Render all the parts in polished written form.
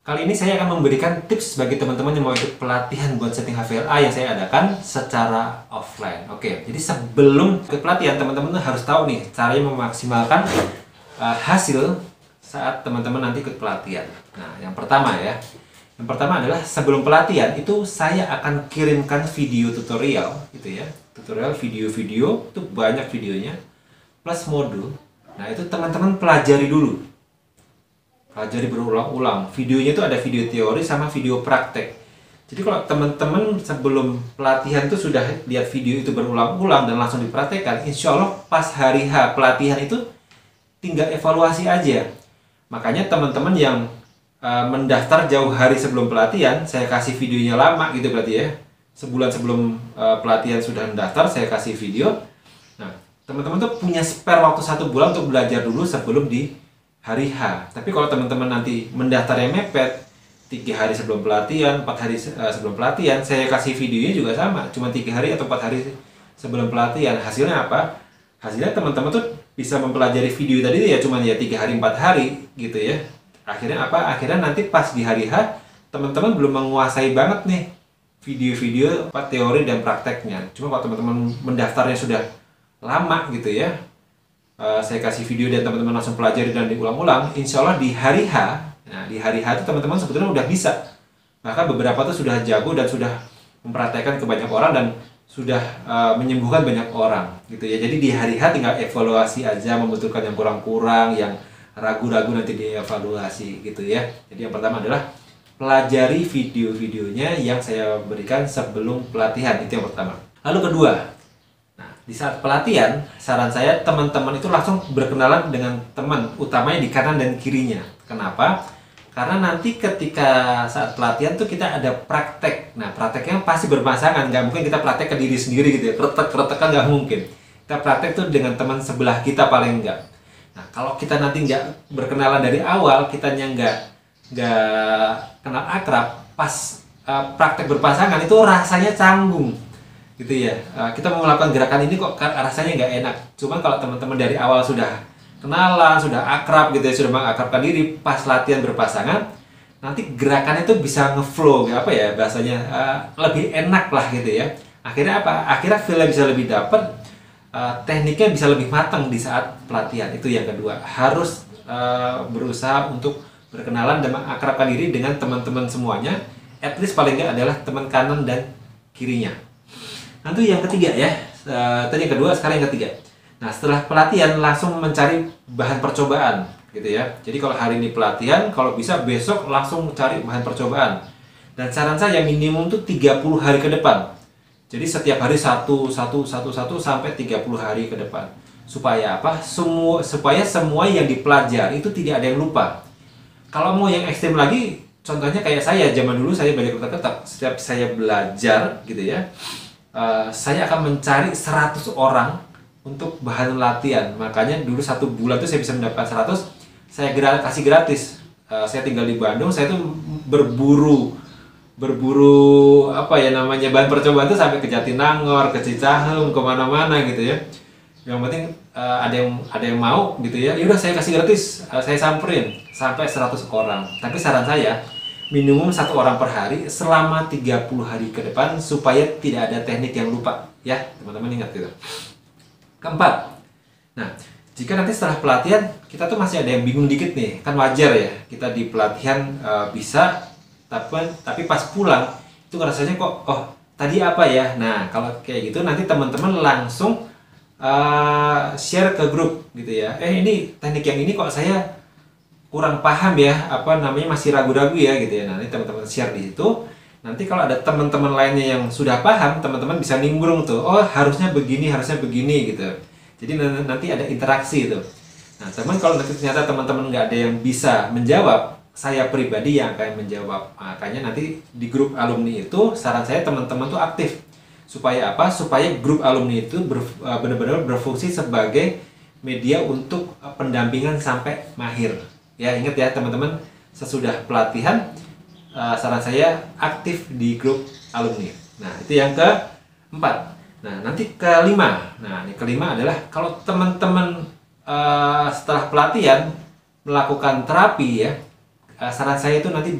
Kali ini saya akan memberikan tips bagi teman-teman yang mau ikut pelatihan buat setting HVLA yang saya adakan secara offline. Oke, jadi sebelum ikut pelatihan, teman-teman harus tahu nih caranya memaksimalkan hasil saat teman-teman nanti ikut pelatihan. Nah, yang pertama adalah sebelum pelatihan itu saya akan kirimkan video tutorial gitu ya. Tutorial video-video itu banyak videonya plus modul. Nah, itu teman-teman pelajari dulu. Pelajari berulang-ulang. Videonya itu ada video teori sama video praktek. Jadi kalau teman-teman sebelum pelatihan itu sudah lihat video itu berulang-ulang dan langsung dipraktekkan, insya Allah pas hari H pelatihan itu tinggal evaluasi aja. Makanya teman-teman yang mendaftar jauh hari sebelum pelatihan, saya kasih videonya lama gitu berarti ya. Sebulan sebelum pelatihan sudah mendaftar, saya kasih video. Nah, teman-teman tuh punya spare waktu 1 bulan untuk belajar dulu sebelum di hari H. Tapi kalau teman-teman nanti mendaftarnya mepet 3 hari sebelum pelatihan, 4 hari sebelum pelatihan, saya kasih videonya juga sama, cuma 3 hari atau 4 hari sebelum pelatihan. Hasilnya apa? Hasilnya teman-teman tuh bisa mempelajari video tadi ya cuma ya 3 hari 4 hari gitu ya. Akhirnya apa? Akhirnya nanti pas di hari H teman-teman belum menguasai banget nih video-video teori dan prakteknya. Cuma kalau teman-teman mendaftarnya sudah lama gitu ya, saya kasih video dan teman-teman langsung pelajari dan diulang-ulang, insya Allah di hari H, nah di hari H itu teman-teman sebetulnya udah bisa. Bahkan beberapa tuh sudah jago dan sudah mempraktekkan ke banyak orang dan sudah menyembuhkan banyak orang gitu ya. Jadi di hari H tinggal evaluasi aja, membutuhkan yang kurang-kurang, yang ragu-ragu nanti dievaluasi gitu ya. Jadi yang pertama adalah pelajari video-videonya yang saya berikan sebelum pelatihan, itu yang pertama. Lalu kedua, di saat pelatihan, saran saya teman-teman itu langsung berkenalan dengan teman, utamanya di kanan dan kirinya. Kenapa? Karena nanti ketika saat pelatihan tuh kita ada praktek. Nah, prakteknya pasti berpasangan, nggak mungkin kita praktek ke diri sendiri gitu ya. Kretek-kretek kan nggak mungkin. Kita praktek tuh dengan teman sebelah kita paling nggak. Nah, kalau kita nanti nggak berkenalan dari awal, kitanya nggak kenal akrab, pas praktek berpasangan itu rasanya canggung gitu ya. Kita mau melakukan gerakan ini kok rasanya nggak enak. Cuman kalau teman-teman dari awal sudah kenalan, sudah akrab gitu ya, sudah mengakrabkan diri, pas latihan berpasangan nanti gerakannya itu bisa ngeflow apa ya bahasanya, lebih enak lah gitu ya. Akhirnya apa? Akhirnya feel-nya bisa lebih dapat, tekniknya bisa lebih matang di saat pelatihan. Itu yang kedua, harus berusaha untuk berkenalan dan mengakrabkan diri dengan teman-teman semuanya, at least paling nggak adalah teman kanan dan kirinya. Nanti yang ketiga ya, tadi yang kedua, sekarang yang ketiga. Nah, setelah pelatihan langsung mencari bahan percobaan gitu ya. Jadi kalau hari ini pelatihan, kalau bisa besok langsung cari bahan percobaan. Dan saran saya minimum tuh 30 hari ke depan. Jadi setiap hari satu sampai 30 hari ke depan. Supaya apa? Supaya semua yang dipelajari itu tidak ada yang lupa. Kalau mau yang ekstrem lagi, contohnya kayak saya, zaman dulu saya belajar ketak-ketak. Setiap saya belajar gitu ya, saya akan mencari 100 orang untuk bahan latihan. Makanya dulu 1 bulan tuh saya bisa mendapatkan 100, saya kasih gratis. Saya tinggal di Bandung, saya tuh berburu apa ya namanya bahan percobaan tuh sampai ke Jatinangor, ke Cicahem, kemana-mana gitu ya. Yang penting ada yang mau gitu ya. Yaudah saya kasih gratis, saya samperin sampai 100 orang. Tapi saran saya minimum 1 orang per hari selama 30 hari ke depan supaya tidak ada teknik yang lupa ya, teman-teman ingat gitu. Keempat, nah jika nanti setelah pelatihan kita tuh masih ada yang bingung dikit nih, kan wajar ya, kita di pelatihan bisa tapi pas pulang itu rasanya kok tadi apa ya. Nah kalau kayak gitu nanti teman-teman langsung share ke grup gitu ya, ini teknik yang ini kok saya kurang paham ya, apa namanya masih ragu-ragu ya gitu ya. Nanti teman-teman share di situ. Nanti kalau ada teman-teman lainnya yang sudah paham, teman-teman bisa nimbrung tuh. Oh, harusnya begini gitu. Jadi nanti ada interaksi itu. Nah, kalau nanti ternyata teman-teman nggak ada yang bisa menjawab, saya pribadi yang akan menjawab. Makanya nanti di grup alumni itu saran saya teman-teman tuh aktif. Supaya apa? Supaya grup alumni itu benar-benar berfungsi sebagai media untuk pendampingan sampai mahir. Ya, ingat ya teman-teman, sesudah pelatihan saran saya aktif di grup alumni. Nah, itu yang keempat. Nah, nanti kelima. Nah, ini kelima adalah kalau teman-teman setelah pelatihan melakukan terapi ya, saran saya itu nanti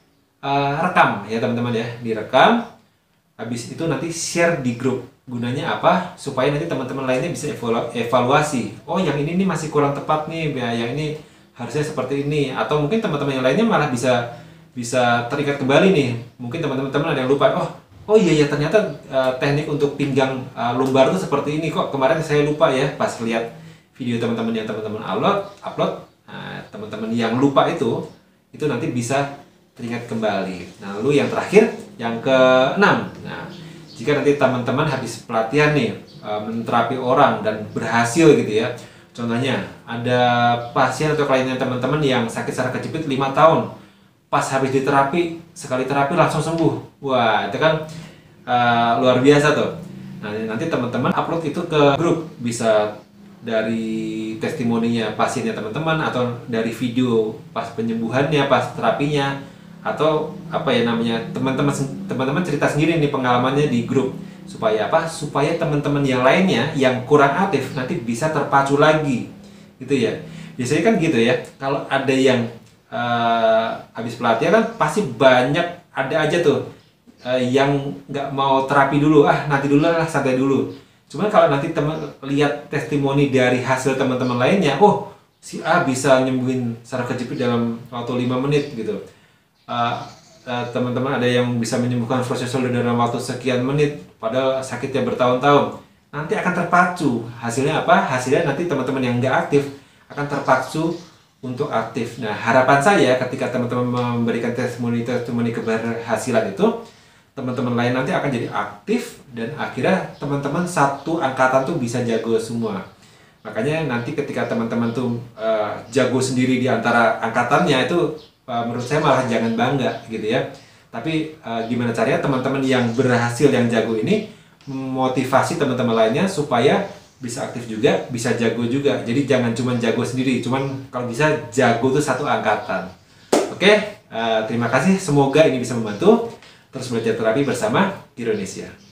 direkam ya teman-teman ya, direkam. Habis itu nanti share di grup. Gunanya apa? Supaya nanti teman-teman lainnya bisa evaluasi. Oh, yang ini nih masih kurang tepat nih, ya, yang ini harusnya seperti ini. Atau mungkin teman-teman yang lainnya malah bisa teringat kembali nih. Mungkin teman-teman ada yang lupa. Oh iya ya, ternyata teknik untuk pinggang lumbar itu seperti ini kok. Kemarin saya lupa ya pas lihat video teman-teman yang teman-teman upload. Nah, teman-teman yang lupa itu nanti bisa teringat kembali. Nah, lalu yang terakhir, yang keenam. Nah, jika nanti teman-teman habis pelatihan nih menterapi orang dan berhasil gitu ya. Contohnya ada pasien atau kliennya teman-teman yang sakit saraf kejepit 5 tahun. Pas habis diterapi, sekali terapi langsung sembuh. Wah, itu kan luar biasa tuh. Nah, nanti teman-teman upload itu ke grup, bisa dari testimoninya pasiennya teman-teman, atau dari video pas penyembuhannya, pas terapinya, atau apa ya namanya, teman-teman cerita sendiri nih pengalamannya di grup. Supaya apa? Supaya teman-teman yang lainnya yang kurang aktif nanti bisa terpacu lagi. Gitu ya. Biasanya kan gitu ya. Kalau ada yang habis pelatihan kan pasti banyak ada aja tuh yang nggak mau terapi dulu, nanti dulu lah, santai dulu. Cuman kalau nanti teman lihat testimoni dari hasil teman-teman lainnya, oh si A bisa nyembuhin saraf kejepit dalam waktu 5 menit gitu. Teman-teman ada yang bisa menyembuhkan fracture shoulder dalam waktu sekian menit, padahal sakitnya bertahun-tahun. Nanti akan terpacu. Hasilnya apa? Hasilnya nanti teman-teman yang nggak aktif akan terpacu untuk aktif. Nah, harapan saya ketika teman-teman memberikan testimoni keberhasilan itu, teman-teman lain nanti akan jadi aktif dan akhirnya teman-teman satu angkatan tuh bisa jago semua. Makanya nanti ketika teman-teman tuh jago sendiri di antara angkatannya itu menurut saya malah jangan bangga gitu ya. Tapi gimana caranya teman-teman yang berhasil, yang jago ini memotivasi teman-teman lainnya supaya bisa aktif juga, bisa jago juga. Jadi jangan cuma jago sendiri, cuman kalau bisa jago tuh satu angkatan. Oke, terima kasih. Semoga ini bisa membantu. Terus belajar terapi bersama Indonesia.